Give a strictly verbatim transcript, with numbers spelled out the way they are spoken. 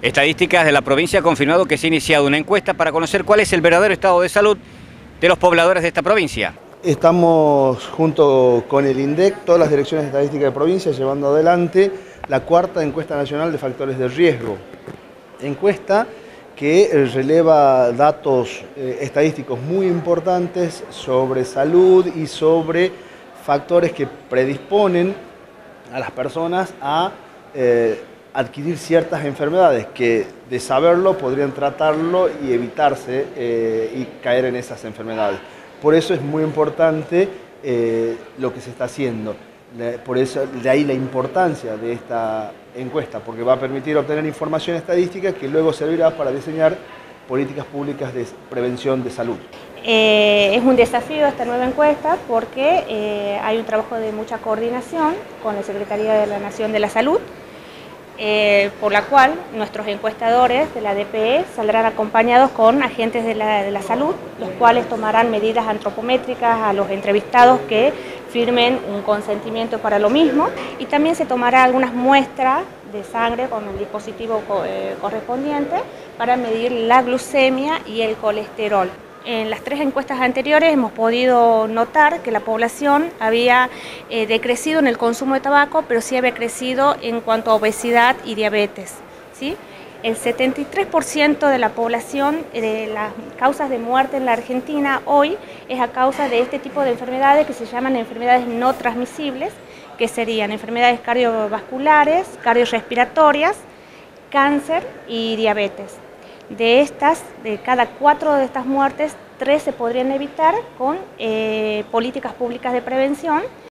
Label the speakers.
Speaker 1: Estadísticas de la provincia ha confirmado que se ha iniciado una encuesta para conocer cuál es el verdadero estado de salud de los pobladores de esta provincia.
Speaker 2: Estamos junto con el INDEC, todas las direcciones estadísticas de provincia, llevando adelante la cuarta encuesta nacional de factores de riesgo. Encuesta que releva datos eh, estadísticos muy importantes sobre salud y sobre factores que predisponen a las personas a eh, adquirir ciertas enfermedades que, de saberlo, podrían tratarlo y evitarse eh, y caer en esas enfermedades. Por eso es muy importante eh, lo que se está haciendo. Por eso, de ahí la importancia de esta encuesta, porque va a permitir obtener información estadística que luego servirá para diseñar políticas públicas de prevención de salud.
Speaker 3: Eh, es un desafío esta nueva encuesta porque eh, hay un trabajo de mucha coordinación con la Secretaría de la Nación de la Salud, eh, por la cual nuestros encuestadores de la D P E saldrán acompañados con agentes de la, de la salud, los cuales tomarán medidas antropométricas a los entrevistados que firmen un consentimiento para lo mismo, y también se tomará algunas muestras de sangre con el dispositivo eh, correspondiente para medir la glucemia y el colesterol. En las tres encuestas anteriores hemos podido notar que la población había eh, decrecido en el consumo de tabaco, pero sí había crecido en cuanto a obesidad y diabetes, ¿sí? El setenta y tres por ciento de la población, de las causas de muerte en la Argentina hoy, es a causa de este tipo de enfermedades que se llaman enfermedades no transmisibles, que serían enfermedades cardiovasculares, cardiorrespiratorias, cáncer y diabetes. De estas, de cada cuatro de estas muertes, tres se podrían evitar con eh, políticas públicas de prevención